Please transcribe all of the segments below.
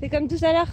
C'est comme tout à l'heure.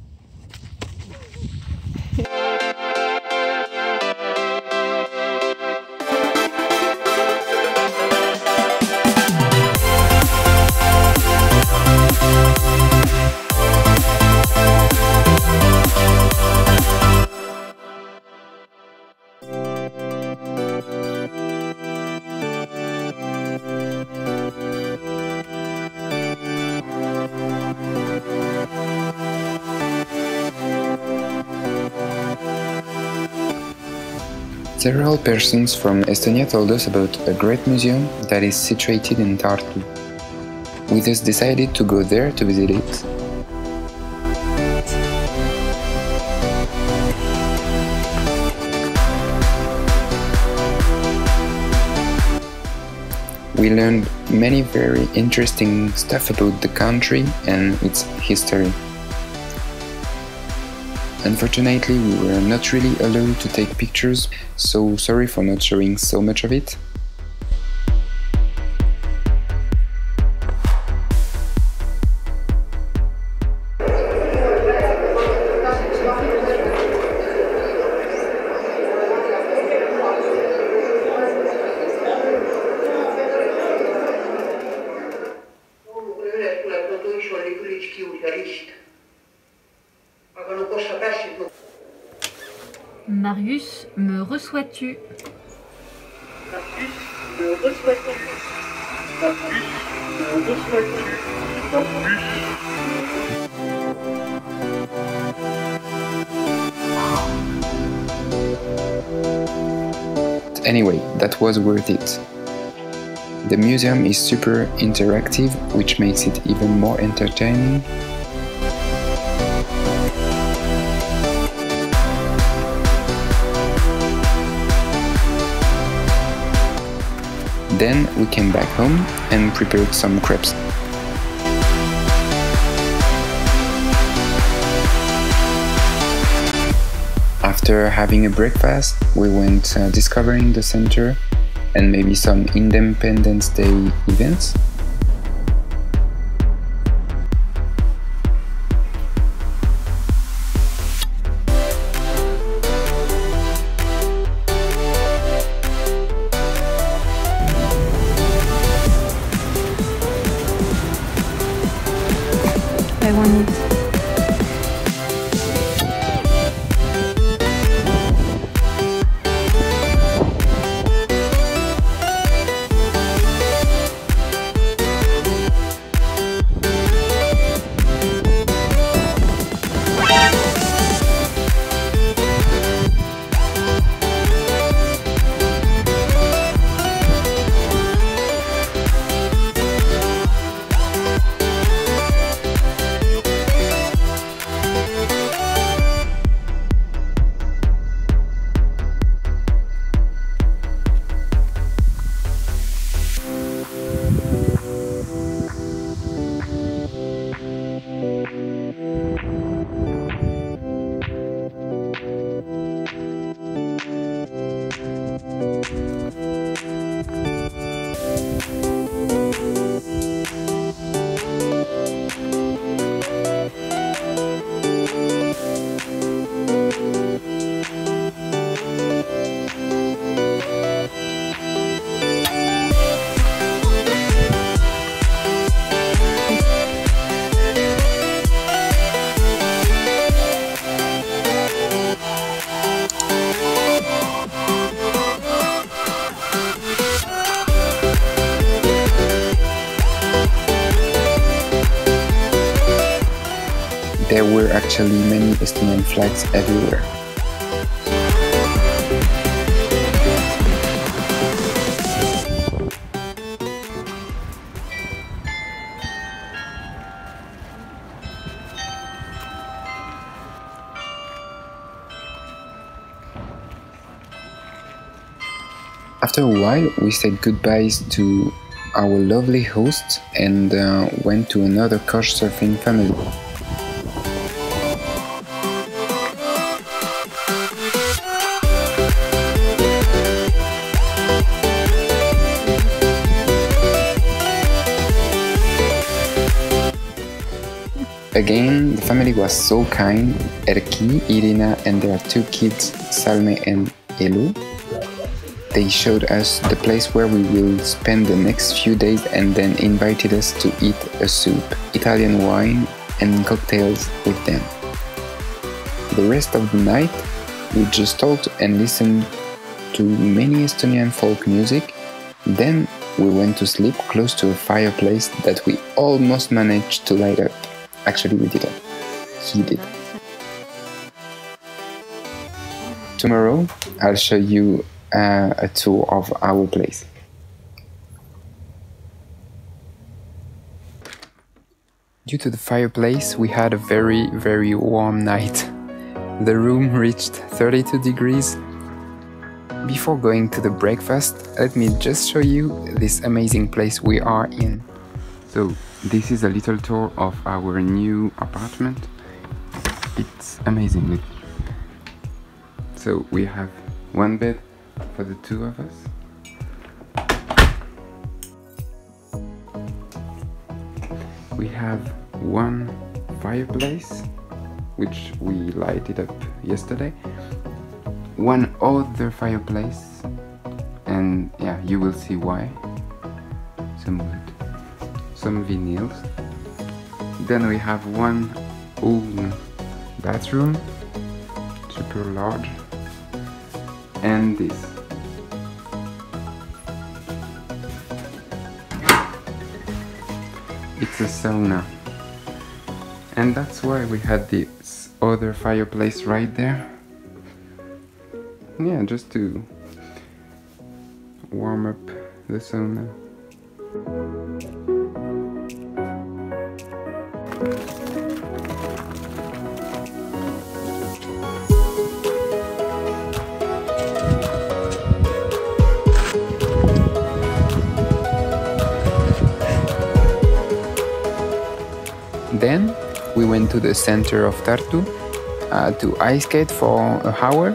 Several persons from Estonia told us about a great museum that is situated in Tartu. We thus decided to go there to visit it. We learned many very interesting stuff about the country and its history. Unfortunately, we were not really allowed to take pictures, so sorry for not showing so much of it. Marius, me reçois-tu? Marius, me reçois-tu? Marius, me reçois-tu? Marius. Anyway, that was worth it. The museum is super interactive, which makes it even more entertaining. Then we came back home and prepared some crepes. After having a breakfast, we went discovering the center and maybe some Independence Day events. I want it. There were actually many Estonian flags everywhere. After a while, we said goodbyes to our lovely host and went to another couchsurfing family. again, the family was so kind. Erki, Irina and their two kids, Salme and Elu. They showed us the place where we will spend the next few days and then invited us to eat a soup, Italian wine and cocktails with them. The rest of the night, we just talked and listened to many Estonian folk music. Then we went to sleep close to a fireplace that we almost managed to light up. Actually, we didn't. He did. Tomorrow, I'll show you a tour of our place. Due to the fireplace, we had a very warm night. The room reached 32 degrees. Before going to the breakfast, let me just show you this amazing place we are in. So, this is a little tour of our new apartment. It's amazing. So, we have one bed for the two of us. We have one fireplace, which we lighted up yesterday. One other fireplace, and yeah, you will see why. Some wood, some vinyls. Then we have one old bathroom, super large, and this. It's a sauna, and that's why we had this other fireplace right there. Yeah, just to warm up the sauna. Then we went to the center of Tartu to ice skate for an hour.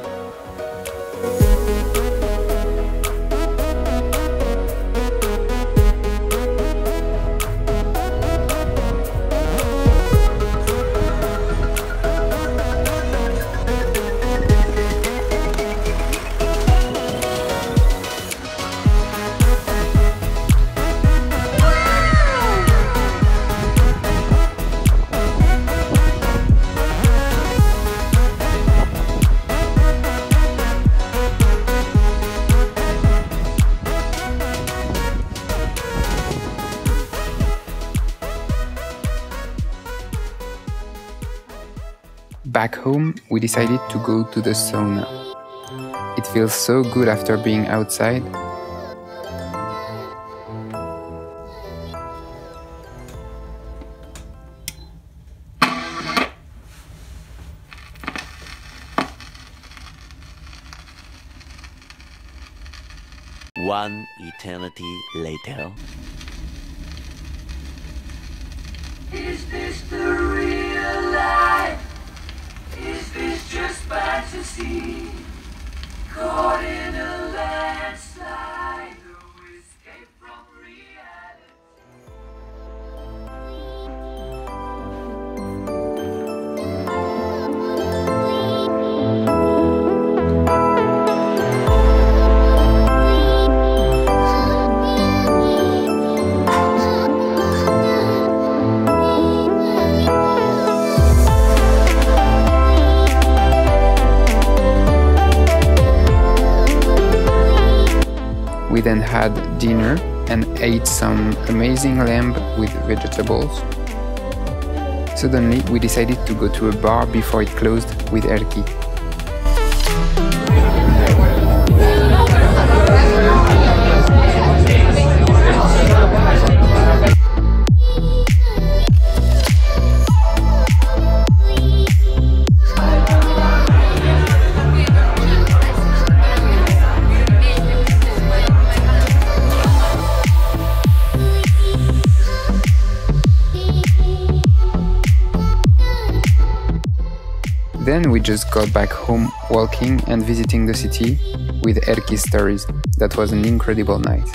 Back home, we decided to go to the sauna. It feels so good after being outside. One eternity later. Is this the real life? Is this just fantasy? Caught in a landslide, no escape from reality. We then had dinner and ate some amazing lamb with vegetables. Suddenly, we decided to go to a bar before it closed with Erki. Then we just got back home walking and visiting the city with Erki's stories. That was an incredible night.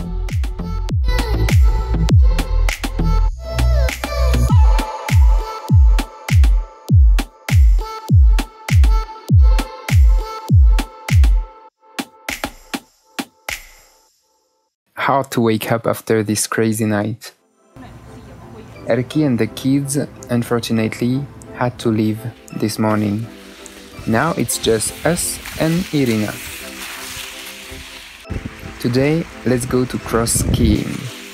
hard to wake up after this crazy night. Erki and the kids, unfortunately, had to leave this morning. Now it's just us and Irina. Today, let's go to cross skiing.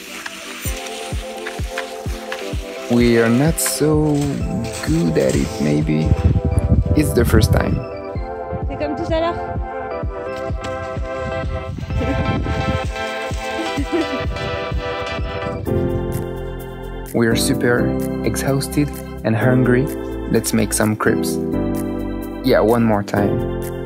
We are not so good at it, maybe. It's the first time. C'est comme tout à l'heure. We are super exhausted and hungry. Let's make some crepes. Yeah, one more time.